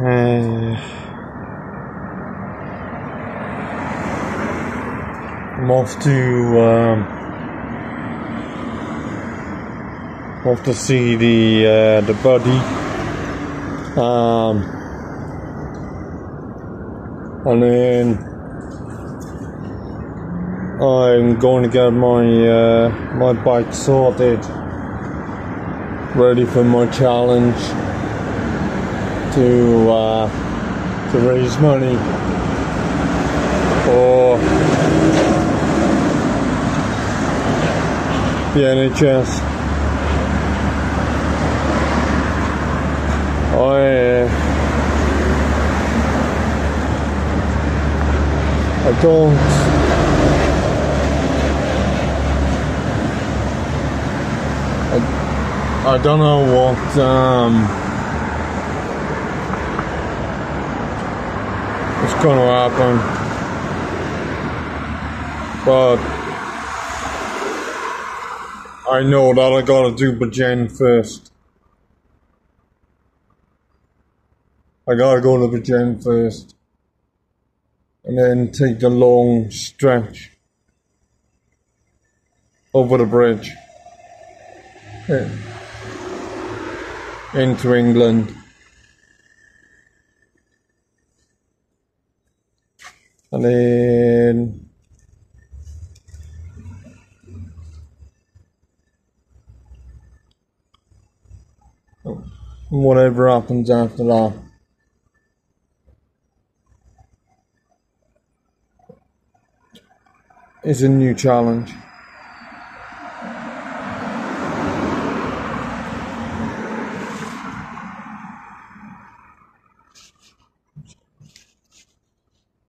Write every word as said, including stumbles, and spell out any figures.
Uh, I'm off to um, off to see the uh, the buddy, um, and then I'm going to get my uh, my bike sorted, ready for my challenge to uh, to raise money for the N H S. I uh, I don't I, I don't know what um what's gonna happen, but I know that I gotta do Bridgend first. I gotta go to Bridgend first, and then take the long stretch over the bridge into England, and then whatever happens after that. Is a new challenge.